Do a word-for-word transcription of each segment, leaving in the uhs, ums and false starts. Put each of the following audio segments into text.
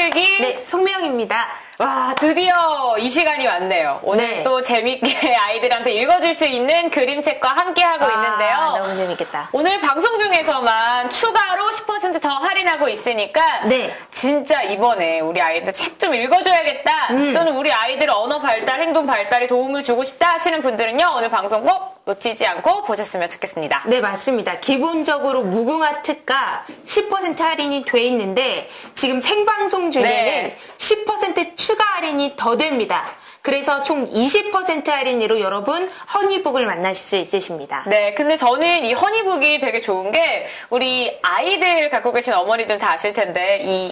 슬기. 네, 송명입니다. 와, 드디어 이 시간이 왔네요. 오늘 네. 또 재밌게 아이들한테 읽어줄 수 있는 그림책과 함께하고 아, 있는데요. 너무 재밌겠다. 오늘 방송 중에서만 추가로 십 퍼센트 더 할인하고 있으니까 네. 진짜 이번에 우리 아이들 책 좀 읽어줘야겠다. 음. 또는 우리 아이들 언어 발달, 행동 발달에 도움을 주고 싶다 하시는 분들은요. 오늘 방송 꼭 놓치지 않고 보셨으면 좋겠습니다. 네, 맞습니다. 기본적으로 무궁화 특가 십 퍼센트 할인이 돼 있는데 지금 생방송 중에는 네. 십 퍼센트 추가 할인이 더 됩니다. 그래서 총 이십 퍼센트 할인으로 여러분 허니북을 만나실 수 있으십니다. 네, 근데 저는 이 허니북이 되게 좋은 게 우리 아이들 갖고 계신 어머니들 다 아실 텐데 이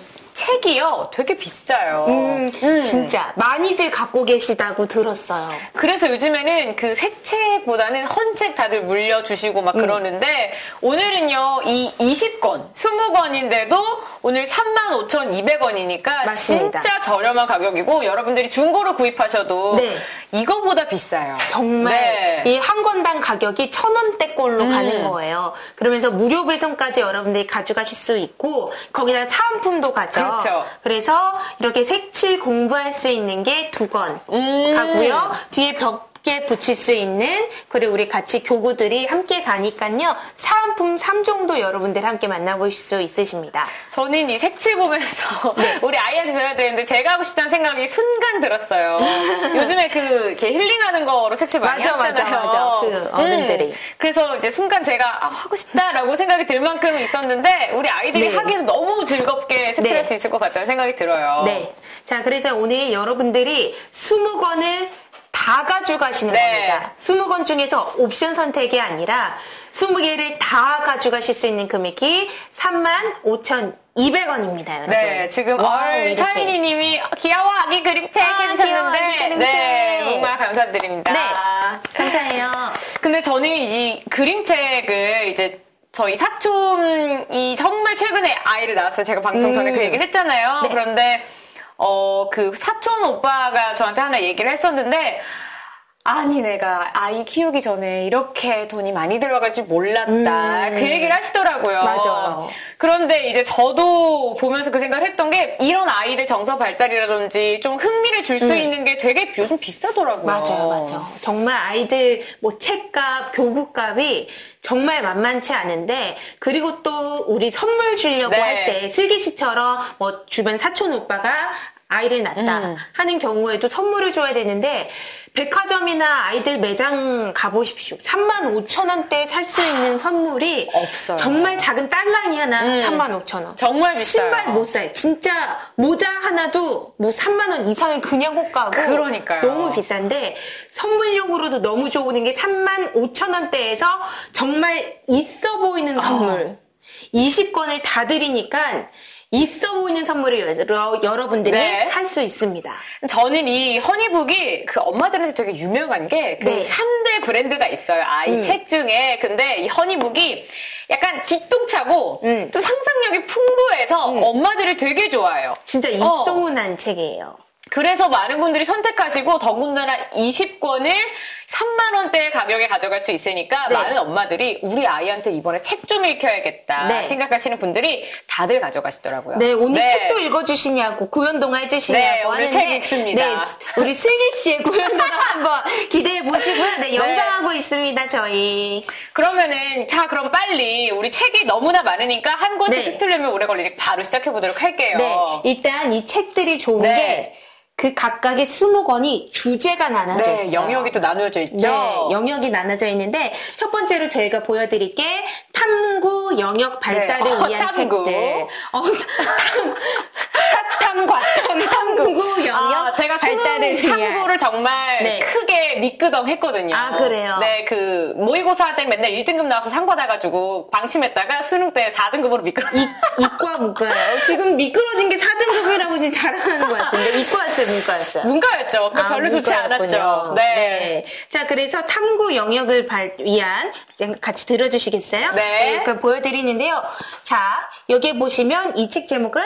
책이요 되게 비싸요. 음, 음. 진짜 많이들 갖고 계시다고 들었어요. 그래서 요즘에는 그 새 책보다는 헌책 다들 물려주시고 막 음. 그러는데 오늘은요 이 이십 권, 이십 권인데도 오늘 삼만 오천이백 원이니까 맞습니다. 진짜 저렴한 가격이고 여러분들이 중고로 구입하셔도 네. 이거보다 비싸요. 정말 네. 이 한 권당 가격이 천 원대꼴로 음. 가는 거예요. 그러면서 무료 배송까지 여러분들이 가져가실 수 있고 거기다 사은품도 가죠. 그렇죠. 그래서 이렇게 색칠 공부할 수 있는 게 두 권 음. 가고요. 뒤에 벽에 붙일 수 있는 그리고 우리 같이 교구들이 함께 가니까요. 사은품 삼 종도 여러분들 함께 만나보실 수 있으십니다. 저는 이 색칠 보면서 네. 우리 아이한테 줘야 되는데 제가 하고 싶다는 생각이 순간 들었어요. 요즘에 그 이렇게 힐링하는 거로 색칠 많이 맞아, 맞아, 하잖아요. 맞아. 그 어른들이. 음. 그래서 이제 순간 제가 아, 하고 싶다라고 생각이 들 만큼 있었는데 우리 아이들이 네. 하기에는 너무 즐겁게 색칠할 네. 수 있을 것 같다는 생각이 들어요. 네. 자, 그래서 오늘 여러분들이 이십 권을 다 가져가시는 네. 겁니다. 이십 권 중에서 옵션 선택이 아니라 이십 개를 다 가져가실 수 있는 금액이 삼만 오천이백 원입니다, 여러분. 네, 지금 와우, 얼 이렇게. 샤이니 님이 귀여워 아기 그림책 아, 해주셨는데 귀여워, 아기 그림책. 네, 정말 감사드립니다. 네. 감사해요. 근데 저는 이 그림책을 이제 저희 사촌이 정말 최근에 아이를 낳았어요. 제가 방송 전에 음. 그 얘기를 했잖아요. 네. 그런데 어, 그 사촌 오빠가 저한테 하나 얘기를 했었는데 아니 내가 아이 키우기 전에 이렇게 돈이 많이 들어갈 줄 몰랐다. 음. 그 얘기를 하시더라고요. 맞아요. 그런데 이제 저도 보면서 그 생각을 했던 게 이런 아이들 정서 발달이라든지 좀 흥미를 줄 수 음. 있는 게 되게 요즘 비싸더라고요. 맞아요, 맞아요. 정말 아이들 뭐 책값, 교구값이 정말 만만치 않은데 그리고 또 우리 선물 주려고 네. 할 때 슬기 씨처럼 뭐 주변 사촌 오빠가 아이를 낳았다 음. 하는 경우에도 선물을 줘야 되는데 백화점이나 아이들 매장 가보십시오. 삼만 오천 원대에 살 수 있는 선물이 없어요. 정말 작은 딸랑이 하나 음. 삼만 오천 원. 정말 비싸요. 신발 못 사요. 진짜 모자 하나도 뭐 삼만 원 이상은 그냥 못 가고 그러니까요. 너무 비싼데 선물용으로도 너무 좋은 게 삼만 오천 원대에서 정말 있어 보이는 선물 이십 권을 다 드리니까 있어 보이는 선물을 여러, 여러분들이 네. 할 수 있습니다. 저는 이 허니북이 그 엄마들한테 되게 유명한 게 그 네. 삼 대 브랜드가 있어요. 아이 음. 책 중에. 근데 이 허니북이 약간 기똥차고 음. 좀 상상력이 풍부해서 음. 엄마들이 되게 좋아해요. 진짜 어. 입소문한 책이에요. 그래서 많은 분들이 선택하시고 더군다나 이십 권을 삼만 원대 가격에 가져갈 수 있으니까 네. 많은 엄마들이 우리 아이한테 이번에 책 좀 읽혀야겠다 네. 생각하시는 분들이 다들 가져가시더라고요. 네, 오늘 네. 책도 읽어주시냐고, 구연동화 해주시냐고 네, 오늘 하는데. 책 읽습니다. 네, 우리 슬기 씨의 구연동화 한번 기대해 보시고요. 네, 연방하고 있습니다, 저희. 그러면은 자 그럼 빨리 우리 책이 너무나 많으니까 한 권씩 네. 흩으려면 오래 걸리니까 바로 시작해 보도록 할게요. 네, 일단 이 책들이 좋은 네. 게 그 각각의 이십 권이 주제가 나눠져 네, 있어요. 영역이 또 나누어져 있죠. 네, 영역이 나눠져 있는데 첫 번째로 저희가 보여드릴 게 탐구 영역 발달을 네. 어, 위한 탐구. 책들. 어, 탐, 사탐, 과탐, 탐구 영역 아, 제가 발달을 수능 위한. 탐구를 정말 네. 크게 미끄덩 했거든요. 아, 그래요? 네, 그 모의고사 때 맨날 일 등급 나와서 상 받아가지고 방심했다가 수능 때 사 등급으로 미끄러. 이, 이과 문과예요. 지금 미끄러진 게 사 등급이라고 지금 자랑하는 것 같은데 이과였어요, 문과였어요? 문과였죠. 근데 아, 별로 좋지 문과였군요. 않았죠. 네. 네. 자, 그래서 탐구 영역을 발, 위한 이제 같이 들어주시겠어요? 네. 이렇게 보여드리는데요. 자, 여기에 보시면 이 책 제목은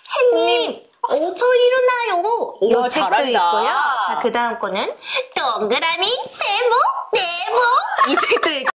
햇님 어서 일어나요. 이 우와, 책도 잘한다. 있고요. 자, 그 다음 거는 동그라미 세모 네모 이 책도 있고.